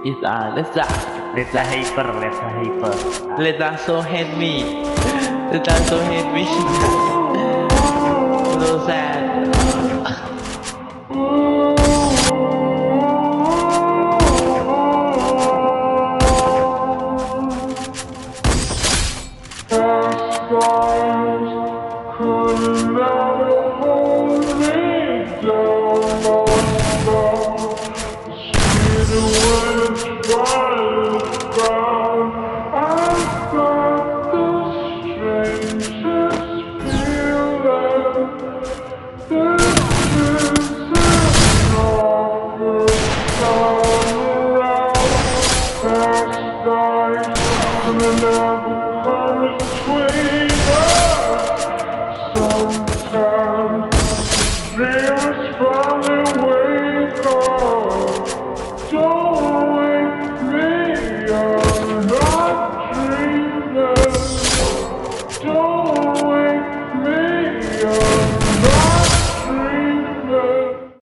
It's let's hyper. Let's so hate me. Let's so hate me. So sad. And then never comes between